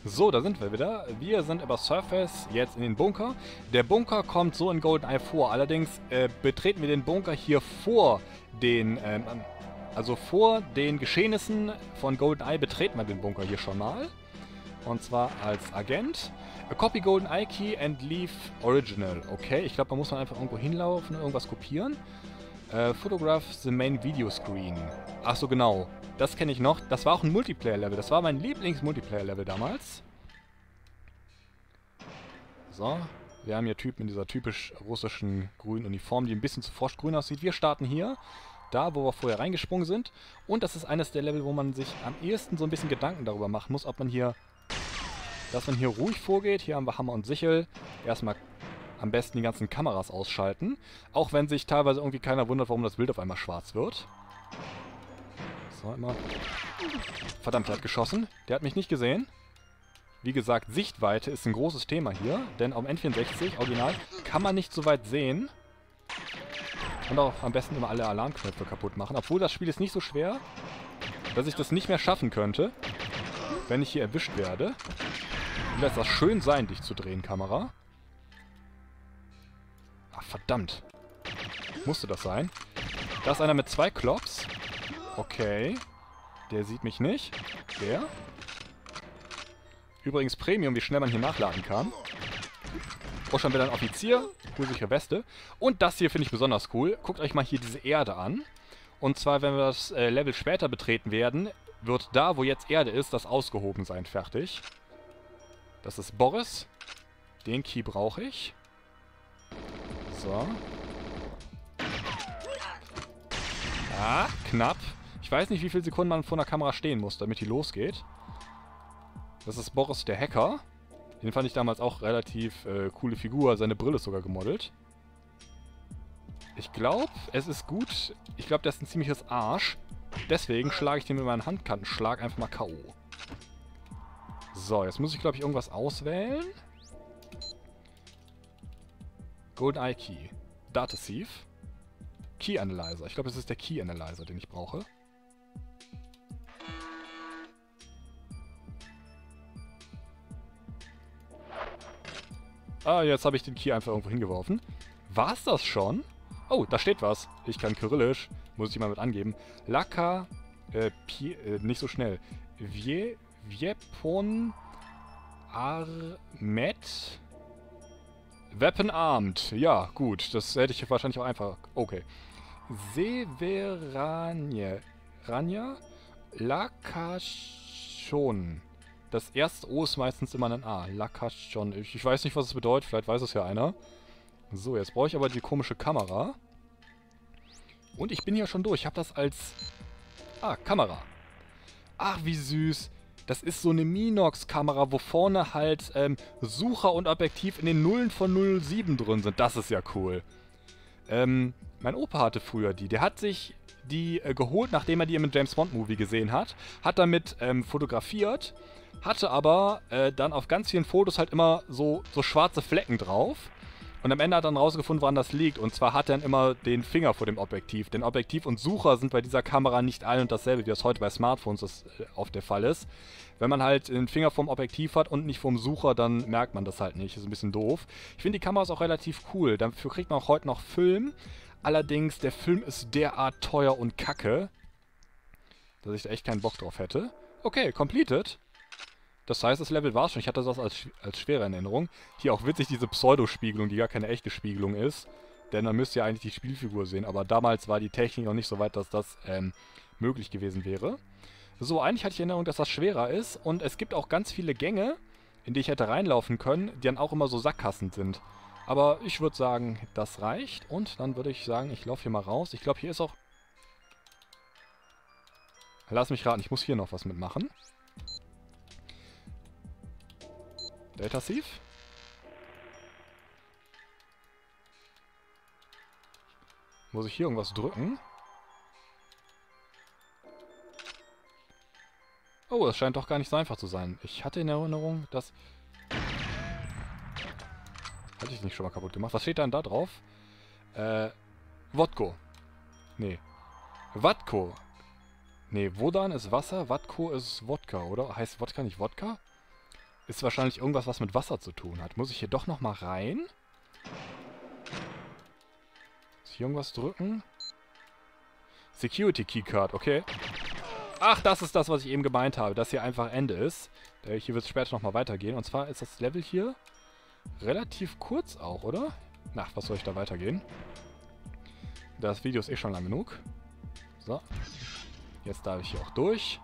So, da sind wir wieder. Wir sind über Surface jetzt in den Bunker. Der Bunker kommt so in GoldenEye vor. Allerdings betreten wir den Bunker hier vor den, also vor den Geschehnissen von GoldenEye betreten wir den Bunker hier schon mal. Und zwar als Agent. Copy GoldenEye Key and leave Original. Okay, ich glaube, da muss man einfach irgendwo hinlaufen und irgendwas kopieren. Photograph the main video screen. Ach so, genau. Das kenne ich noch. Das war auch ein Multiplayer-Level. Das war mein Lieblings-Multiplayer-Level damals. So. Wir haben hier Typen in dieser typisch russischen grünen Uniform, die ein bisschen zu froschgrün aussieht. Wir starten hier. Da, wo wir vorher reingesprungen sind. Und das ist eines der Level, wo man sich am ehesten so ein bisschen Gedanken darüber machen muss, ob man hier... dass man hier ruhig vorgeht. Hier haben wir Hammer und Sichel. Erstmal am besten die ganzen Kameras ausschalten. Auch wenn sich teilweise irgendwie keiner wundert, warum das Bild auf einmal schwarz wird. So, immer. Verdammt, der hat geschossen. Der hat mich nicht gesehen. Wie gesagt, Sichtweite ist ein großes Thema hier. Denn am N64, Original, kann man nicht so weit sehen. Und auch am besten immer alle Alarmknöpfe kaputt machen. Obwohl das Spiel ist nicht so schwer, dass ich das nicht mehr schaffen könnte, wenn ich hier erwischt werde. Und lässt das schön sein, dich zu drehen, Kamera. Ach, verdammt. Musste das sein? Da ist einer mit 2 Klops. Okay. Der sieht mich nicht. Der. Übrigens Premium, wie schnell man hier nachladen kann. Oh, schon wieder ein Offizier. Coolsichere Weste. Und das hier finde ich besonders cool. Guckt euch mal hier diese Erde an. Und zwar, wenn wir das Level später betreten werden, wird da, wo jetzt Erde ist, das ausgehoben sein. Fertig. Das ist Boris. Den Key brauche ich. So. Ah, knapp. Ich weiß nicht, wie viele Sekunden man vor einer Kamera stehen muss, damit die losgeht. Das ist Boris der Hacker. Den fand ich damals auch relativ coole Figur. Seine Brille ist sogar gemodelt. Ich glaube, es ist gut. Ich glaube, der ist ein ziemliches Arsch. Deswegen schlage ich den mit meinen Handkantenschlag einfach mal K.O. So, jetzt muss ich, glaube ich, irgendwas auswählen. GoldenEye Key. Data Thief. Key Analyzer. Ich glaube, das ist der Key Analyzer, den ich brauche. Ah, jetzt habe ich den Key einfach irgendwo hingeworfen. War's das schon? Oh, da steht was. Ich kann Kyrillisch. Muss ich mal mit angeben. Laka, nicht so schnell. Viepon Armet Weapon Armed. Ja, gut. Das hätte ich wahrscheinlich auch einfach... Okay. Severanje. Ranja? Lakashon. Das erste O ist meistens immer ein A. Lakashon. Ich weiß nicht, was es bedeutet. Vielleicht weiß es ja einer. So, jetzt brauche ich aber die komische Kamera. Und ich bin hier schon durch. Ich habe das als... Ah, Kamera. Ach, wie süß. Das ist so eine Minox-Kamera, wo vorne halt Sucher und Objektiv in den Nullen von 07 drin sind. Das ist ja cool. Mein Opa hatte früher die. Der hat sich die geholt, nachdem er die im James Bond-Movie gesehen hat. Hat damit fotografiert. Hatte aber dann auf ganz vielen Fotos halt immer so schwarze Flecken drauf. Und am Ende hat er dann rausgefunden, woran das liegt. Und zwar hat er dann immer den Finger vor dem Objektiv. Denn Objektiv und Sucher sind bei dieser Kamera nicht ein und dasselbe, wie das heute bei Smartphones oft der Fall ist. Wenn man halt den Finger vorm Objektiv hat und nicht vorm Sucher, dann merkt man das halt nicht. Ist ein bisschen doof. Ich finde die Kamera ist auch relativ cool. Dafür kriegt man auch heute noch Film. Allerdings, der Film ist derart teuer und kacke, dass ich da echt keinen Bock drauf hätte. Okay, completed. Das heißt, das Level war schon. Ich hatte das als schwere Erinnerung. Hier auch witzig diese Pseudospiegelung, die gar keine echte Spiegelung ist. Denn dann müsst ihr eigentlich die Spielfigur sehen. Aber damals war die Technik noch nicht so weit, dass das möglich gewesen wäre. So, eigentlich hatte ich Erinnerung, dass das schwerer ist. Und es gibt auch ganz viele Gänge, in die ich hätte reinlaufen können, die dann auch immer so Sackgassen sind. Aber ich würde sagen, das reicht. Und dann würde ich sagen, ich laufe hier mal raus. Ich glaube, hier ist auch... Lass mich raten, ich muss hier noch was mitmachen. Data Thief. Muss ich hier irgendwas drücken? Oh, das scheint doch gar nicht so einfach zu sein. Ich hatte in Erinnerung, dass... Hatte ich nicht schon mal kaputt gemacht. Was steht denn da drauf? Wodko. Nee. Watko. Nee, Wodan ist Wasser, Watko ist Wodka, oder? Heißt Wodka nicht Wodka? ist wahrscheinlich irgendwas, was mit Wasser zu tun hat. Muss ich hier doch nochmal rein? Muss ich hier irgendwas drücken? Security Keycard, okay. Ach, das ist das, was ich eben gemeint habe, dass hier einfach Ende ist. Hier wird es später nochmal weitergehen. Und zwar ist das Level hier relativ kurz auch, oder? Na, was soll ich da weitergehen? Das Video ist eh schon lang genug. So. Jetzt darf ich hier auch durch.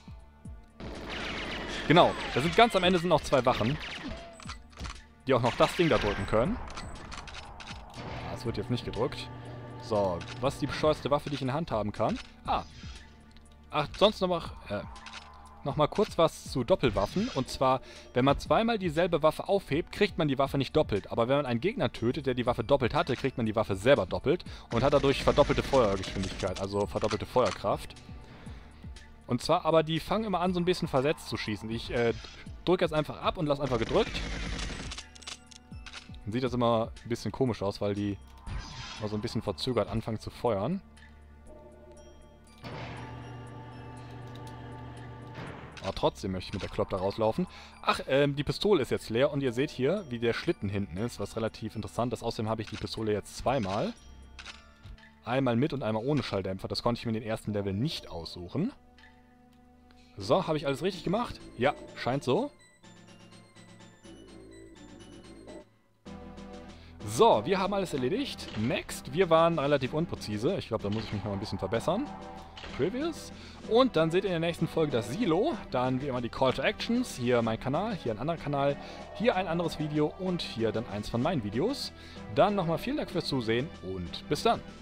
Genau, da sind ganz am Ende sind noch 2 Wachen, die auch noch das Ding da drücken können. Das wird jetzt nicht gedrückt. So, was ist die bescheuerste Waffe, die ich in der Hand haben kann? Ah. Ach, sonst noch mal kurz was zu Doppelwaffen. Und zwar, wenn man zweimal dieselbe Waffe aufhebt, kriegt man die Waffe nicht doppelt. Aber wenn man einen Gegner tötet, der die Waffe doppelt hatte, kriegt man die Waffe selber doppelt. Und hat dadurch verdoppelte Feuergeschwindigkeit, also verdoppelte Feuerkraft. Und zwar, aber die fangen immer an, so ein bisschen versetzt zu schießen. Ich drücke jetzt einfach ab und lasse einfach gedrückt. Dann sieht das immer ein bisschen komisch aus, weil die mal so ein bisschen verzögert anfangen zu feuern. Aber trotzdem möchte ich mit der Klopp da rauslaufen. Ach, die Pistole ist jetzt leer und ihr seht hier, wie der Schlitten hinten ist, was relativ interessant ist. Außerdem habe ich die Pistole jetzt zweimal. Einmal mit und einmal ohne Schalldämpfer. Das konnte ich mir in den ersten Level nicht aussuchen. So, habe ich alles richtig gemacht? Ja, scheint so. So, wir haben alles erledigt. Next, wir waren relativ unpräzise. Ich glaube, da muss ich mich noch ein bisschen verbessern. Previous. Und dann seht ihr in der nächsten Folge das Silo. Dann wie immer die Call to Actions. Hier mein Kanal, hier ein anderer Kanal, hier ein anderes Video und hier dann eins von meinen Videos. Dann nochmal vielen Dank fürs Zusehen und bis dann.